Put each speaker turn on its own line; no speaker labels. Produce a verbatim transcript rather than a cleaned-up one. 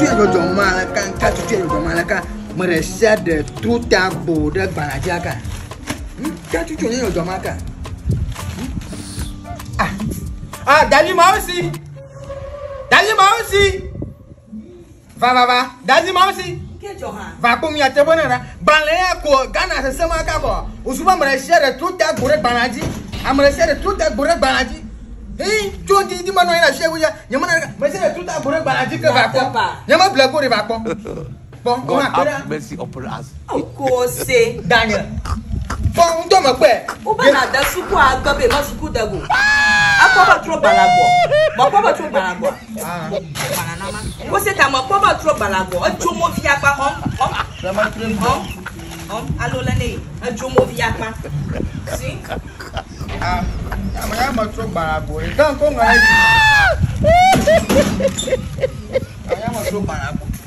tu es de Malaka, quand tu es de Malaka, me recette de tout ta beau de Banajaka. Quand tu es de Malaka.
Ah, ah, Dalima aussi. Dalima aussi. Va, va, va. Dalima aussi. Va pour m'y attendre. Balaya ko, Ghana, c'est ça, ma cabo. Ou souvent me recette de tout ta beau de Banadi. À me recette de tout ta beau de Banadi. Eh, tu dis, dis-moi, non, il a chez vous. Il y a tout à bourrer baladi que va pas. Il y a ma blague pour va pas. Bon, on a fait
merci upon us.
Of course, say
Daniel. Bon, on doit me faire.
Ou bien la soupe à gobe, ma soupe d'agou. A quoi trop balago? Ma quoi trop balago? Ah, vous c'est à ma quoi trop balago? Un jomo via pas hom, hom, hom, hom, allo l'année, un jomo via pas. Si?
Ah. I'm a true baraboy. Don't come. I am a true baraboy.